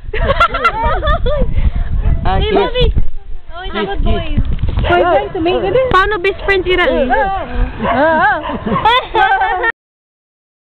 Hey, Bobby! Oh, it's a good boy. Paano best friend si Rai?